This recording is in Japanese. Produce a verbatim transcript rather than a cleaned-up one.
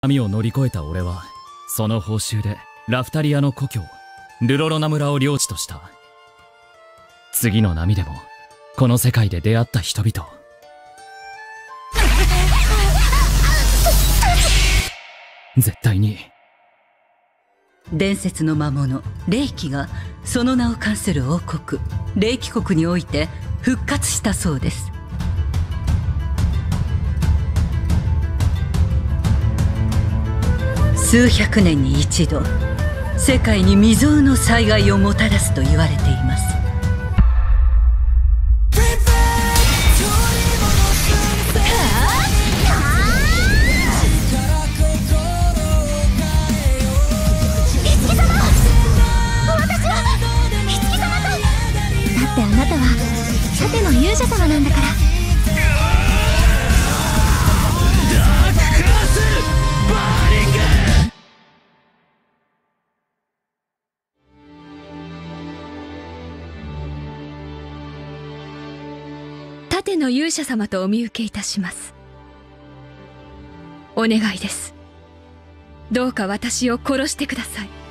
波を乗り越えた俺はその報酬でラフタリアの故郷ルロロナ村を領地とした。次の波でもこの世界で出会った人々を絶対に。 伝説の魔物霊気がその名を冠する王国霊気国において復活したそうです。数百年に一度世界に未曾有の災害をもたらすと言われています。 あなたは盾の勇者様なんだから。ダークカースバーリング。盾の勇者様とお見受けいたします。お願いです。どうか私を殺してください。